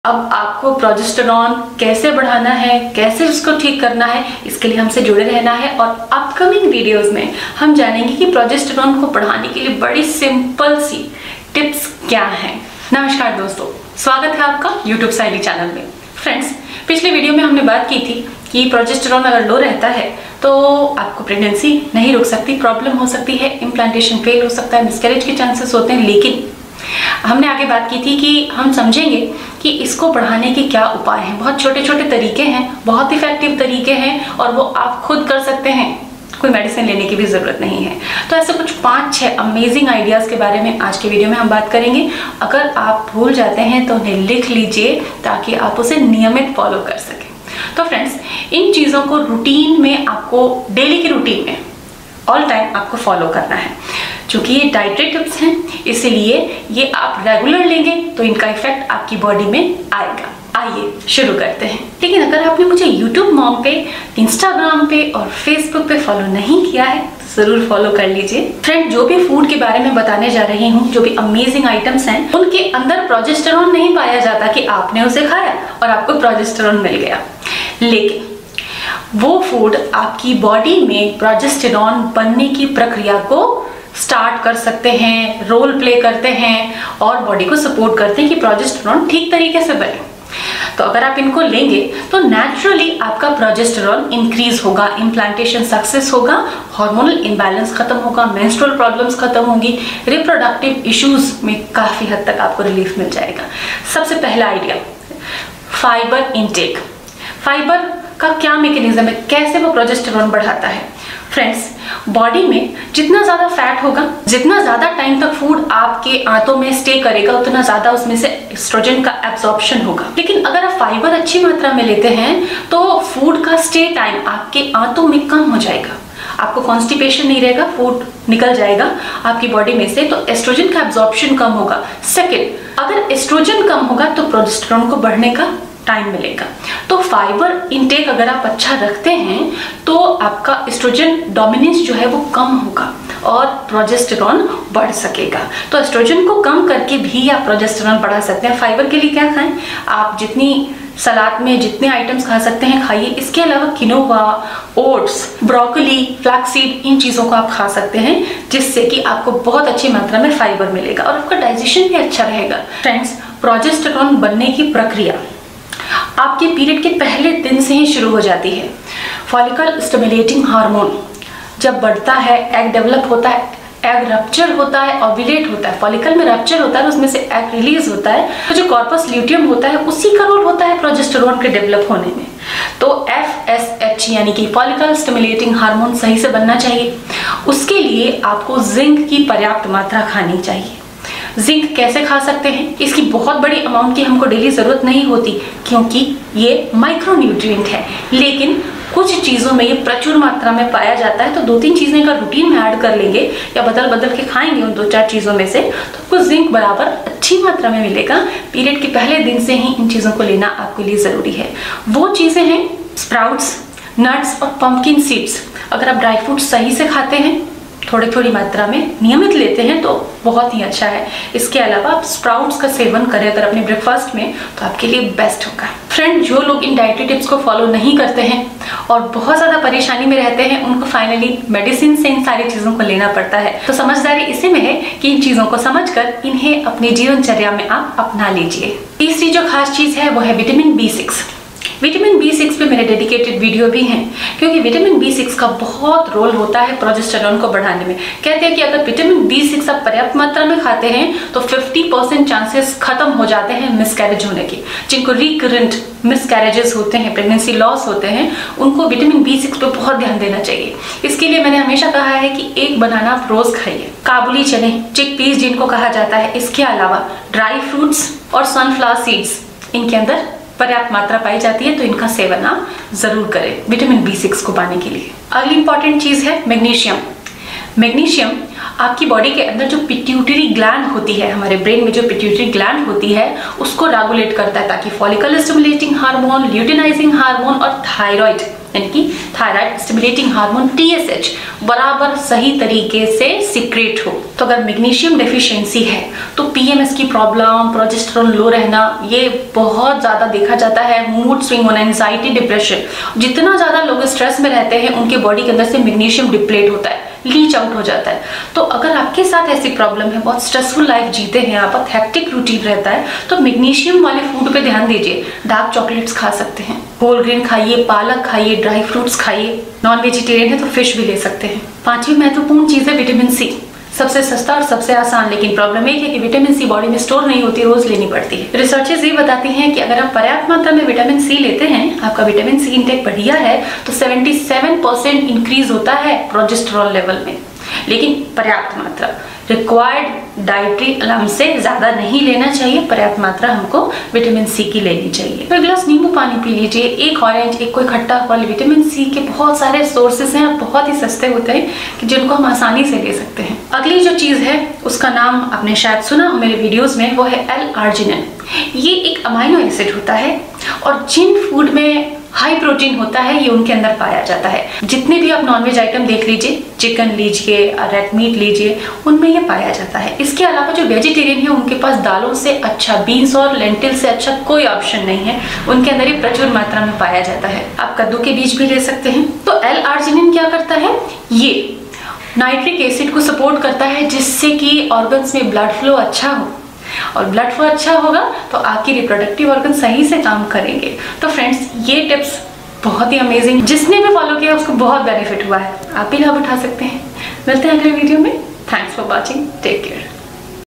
अब आपको प्रोजेस्टेरॉन कैसे बढ़ाना है, कैसे उसको ठीक करना है, इसके लिए हमसे जुड़े रहना है। और अपकमिंग वीडियोस में हम जानेंगे कि प्रोजेस्टेरॉन को बढ़ाने के लिए बड़ी सिंपल सी टिप्स क्या हैं। नमस्कार दोस्तों, स्वागत है आपका YouTube साइली चैनल में। फ्रेंड्स, पिछले वीडियो में हमने बात की थी कि प्रोजेस्टेरॉन अगर लो रहता है तो आपको प्रेगनेंसी नहीं रुक सकती, प्रॉब्लम हो सकती है, इम्प्लांटेशन फेल हो सकता है, मिसकैरेज के चांसेस होते हैं। लेकिन हमने आगे बात की थी कि हम समझेंगे कि इसको बढ़ाने के क्या उपाय हैं। बहुत छोटे छोटे तरीके हैं, बहुत इफेक्टिव तरीके हैं और वो आप खुद कर सकते हैं, कोई मेडिसिन लेने की भी जरूरत नहीं है। तो ऐसे कुछ 5-6 अमेजिंग आइडियाज के बारे में आज के वीडियो में हम बात करेंगे। अगर आप भूल जाते हैं तो उन्हें लिख लीजिए ताकि आप उसे नियमित फॉलो कर सकें। तो फ्रेंड्स, इन चीज़ों को रूटीन में, आपको डेली की रूटीन में ऑल टाइम आपको फॉलो करना है। क्योंकि ये डाइटरी टिप्स हैं, इसीलिए ये आप रेगुलर लेंगे तो इनका इफेक्ट आपकी बॉडी में आएगा। आइए शुरू करते हैं। लेकिन अगर आपने मुझे YouTube मॉम पे, इंस्टाग्राम पे और फेसबुक पे फॉलो नहीं किया है तो जरूर फॉलो कर लीजिए। फ्रेंड, जो भी फूड के बारे में बताने जा रही हूँ, जो भी अमेजिंग आइटम्स हैं, उनके अंदर प्रोजेस्टेरॉन नहीं पाया जाता कि आपने उसे खाया और आपको प्रोजेस्टेरॉन मिल गया। लेकिन वो फूड आपकी बॉडी में प्रोजेस्टेरॉन बनने की प्रक्रिया को स्टार्ट कर सकते हैं, रोल प्ले करते हैं और बॉडी को सपोर्ट करते हैं कि प्रोजेस्टेरॉन ठीक तरीके से बने। तो अगर आप इनको लेंगे तो नेचुरली आपका प्रोजेस्टेरॉन इंक्रीज होगा, इम्प्लांटेशन सक्सेस होगा, हार्मोनल इम्बैलेंस खत्म होगा, मेंस्ट्रुअल प्रॉब्लम्स खत्म होंगी, रिप्रोडक्टिव इश्यूज में काफी हद तक आपको रिलीफ मिल जाएगा। सबसे पहला आइडिया, फाइबर इनटेक। फाइबर का क्या मैकेनिज्म है, कैसे वो प्रोजेस्टेरॉन बढ़ाता है? फ्रेंड्स, बॉडी में जितना ज्यादा फैट होगा, जितना ज्यादा टाइम तक फूड आपके आंतों में स्टे करेगा, उतना ज्यादा उसमें से एस्ट्रोजन का एब्जॉर्प्शन होगा। लेकिन अगर आप फाइबर अच्छी मात्रा में लेते हैं तो फूड का स्टे टाइम आपके आंतों में कम हो जाएगा, आपको कॉन्स्टिपेशन नहीं रहेगा, फूड निकल जाएगा आपकी बॉडी में से, तो एस्ट्रोजन का एब्जॉर्प्शन कम होगा। सेकेंड, अगर एस्ट्रोजन कम होगा तो प्रोजेस्टेरॉन को बढ़ने का टाइम मिलेगा। तो फाइबर इनटेक अगर आप अच्छा रखते हैं तो आपका एस्ट्रोजन डोमिनेंस जो है वो कम होगा और प्रोजेस्टेरॉन बढ़ सकेगा। तो एस्ट्रोजन को कम करके भी आप प्रोजेस्टेरॉन बढ़ा सकते हैं। फाइबर के लिए क्या खाएं? आप जितनी सलाद में जितने आइटम्स खा सकते हैं खाइए। इसके अलावा किनोवा, ओट्स, ब्रोकली, फ्लैक्सीड, इन चीज़ों को आप खा सकते हैं जिससे कि आपको बहुत अच्छी मात्रा में फाइबर मिलेगा और आपका डाइजेशन भी अच्छा रहेगा। फ्रेंड्स, प्रोजेस्टेरॉन बनने की प्रक्रिया आपके पीरियड के पहले दिन से ही शुरू हो जाती है। फॉलिकल स्टिमुलेटिंग हार्मोन जब बढ़ता है, एग डेवलप होता है, एग रप्चर होता है, ओव्यूलेट होता है, फॉलिकल में रप्चर होता है, उसमें से एग रिलीज होता है, तो जो कॉर्पस ल्यूटियम होता है उसी का रोल होता है प्रोजेस्टेरॉन के डेवलप होने में। तो FSH यानी कि फॉलिकल स्टिमुलेटिंग हार्मोन सही से बनना चाहिए। उसके लिए आपको जिंक की पर्याप्त मात्रा खानी चाहिए। जिंक कैसे खा सकते हैं? इसकी बहुत बड़ी अमाउंट की हमको डेली जरूरत नहीं होती क्योंकि ये माइक्रोन्यूट्रिएंट है, लेकिन कुछ चीज़ों में ये प्रचुर मात्रा में पाया जाता है। तो 2-3 चीज़ें अगर रूटीन में ऐड कर लेंगे या बदल बदल के खाएंगे उन 2-4 चीज़ों में से, तो आपको जिंक बराबर अच्छी मात्रा में मिलेगा। पीरियड के पहले दिन से ही इन चीज़ों को लेना आपके लिए ज़रूरी है। वो चीज़ें हैं स्प्राउट्स, नट्स और पंपकिन सीड्स। अगर आप ड्राई फ्रूट्स सही से खाते हैं, थोड़ी थोड़ी मात्रा में नियमित लेते हैं तो बहुत ही अच्छा है। इसके अलावा आप स्प्राउट्स का सेवन करें अगर अपने ब्रेकफास्ट में तो आपके लिए बेस्ट होगा। फ्रेंड, जो लोग इन डाइटरी टिप्स को फॉलो नहीं करते हैं और बहुत ज़्यादा परेशानी में रहते हैं, उनको फाइनली मेडिसिन से इन सारी चीज़ों को लेना पड़ता है। तो समझदारी इसी में है कि इन चीज़ों को समझकर इन्हें अपनी जीवनचर्या में आप अपना लीजिए। तीसरी जो खास चीज़ है वो है विटामिन B6। विटामिन B6 पे मेरे डेडिकेटेड वीडियो भी हैं क्योंकि विटामिन B6 का बहुत रोल होता है प्रोजेस्टेरॉन को बढ़ाने में। कहते हैं कि अगर विटामिन B6 आप पर्याप्त मात्रा में खाते हैं तो 50% चांसेस खत्म हो जाते हैं मिसकैरेज होने के। जिनको रिकरेंट मिसकैरेजेस होते हैं, प्रेगनेंसी लॉस होते हैं, उनको विटामिन B6 पे बहुत ध्यान देना चाहिए। इसके लिए मैंने हमेशा कहा है कि एक बनाना आप रोज खाइए। काबुली चने, चिकपीस जिनको कहा जाता है, इसके अलावा ड्राई फ्रूट्स और सनफ्लावर सीड्स, इनके अंदर पर्याप्त मात्रा पाई जाती है, तो इनका सेवन आप जरूर करें विटामिन B6 को पाने के लिए। अगली इंपॉर्टेंट चीज है मैग्नीशियम। मैग्नीशियम आपकी बॉडी के अंदर जो पिट्यूटरी ग्लैंड होती है, हमारे ब्रेन में जो पिट्यूटरी ग्लैंड होती है, उसको रेगुलेट करता है ताकि follicle stimulating hormone, luteinizing hormone और थायराइड यानी कि थायराइड स्टिमुलेटिंग हार्मोन TSH बराबर सही तरीके से सिक्रेट हो। तो अगर मैग्नीशियम डेफिशिएंसी है तो PMS की प्रॉब्लम, प्रोजेस्टेरोन लो रहना, ये बहुत ज़्यादा देखा जाता है। मूड स्विंग होना, एंजाइटी, डिप्रेशन, जितना ज़्यादा लोग स्ट्रेस में रहते हैं उनके बॉडी के अंदर से मैग्नीशियम डिप्लेट होता है, लीच आउट हो जाता है। तो अगर आपके साथ ऐसी प्रॉब्लम है, बहुत स्ट्रेसफुल लाइफ जीते हैं आप, हेक्टिक रूटीन रहता है, तो मैग्नीशियम वाले फूड पे ध्यान दीजिए। डार्क चॉकलेट्स खा सकते हैं, होल ग्रेन खाइए, पालक खाइए, ड्राई फ्रूट्स खाइए, नॉन वेजिटेरियन है तो फिश भी ले सकते हैं। 5वीं महत्वपूर्ण चीज है विटामिन सी। सबसे सस्ता और सबसे आसान, लेकिन प्रॉब्लम एक है कि विटामिन सी बॉडी में स्टोर नहीं होती, रोज लेनी पड़ती है। रिसर्चेस ये बताती हैं कि अगर आप पर्याप्त मात्रा में विटामिन सी लेते हैं, आपका विटामिन सी इंटेक बढ़िया है, तो 77% इंक्रीज होता है प्रोजेस्टेरोन लेवल में। लेकिन पर्याप्त मात्रा, रिक्वायर्ड डाइटरी अलाउंस से ज्यादा नहीं लेना चाहिए, पर्याप्त मात्रा हमको विटामिन सी की लेनी चाहिए। तो एक गिलास नींबू पानी पी लीजिए, एक ऑरेंज, एक कोई खट्टा फल। विटामिन सी के बहुत सारे सोर्सेस हैं, बहुत ही सस्ते होते हैं कि जिनको हम आसानी से ले सकते हैं। अगली जो चीज है उसका नाम आपने शायद सुना हो मेरे वीडियोस में, वो है L-आर्जिनिन। ये एक अमाइनो एसिड होता है और जिन फूड में हाई प्रोटीन होता है ये उनके अंदर पाया जाता है। जितने भी आप नॉनवेज आइटम देख लीजिए, चिकन लीजिए, रेड मीट लीजिए, उनमें ये पाया जाता है। इसके अलावा जो वेजिटेरियन है उनके पास दालों से अच्छा, बीन्स और लेंटिल से अच्छा कोई ऑप्शन नहीं है, उनके अंदर ये प्रचुर मात्रा में पाया जाता है। आप कद्दू के बीज भी ले सकते हैं। तो L-आर्जिनिन क्या करता है, ये नाइट्रिक एसिड को सपोर्ट करता है जिससे कि ऑर्गन्स में ब्लड फ्लो अच्छा हो, और ब्लड फ्लो अच्छा होगा तो आपकी रिप्रोडक्टिव ऑर्गन सही से काम करेंगे। तो फ्रेंड्स, ये टिप्स बहुत ही अमेजिंग, जिसने भी फॉलो किया उसको बहुत बेनिफिट हुआ है, आप भी लाभ उठा सकते हैं। मिलते हैं अगले वीडियो में। Thanks for watching, take care.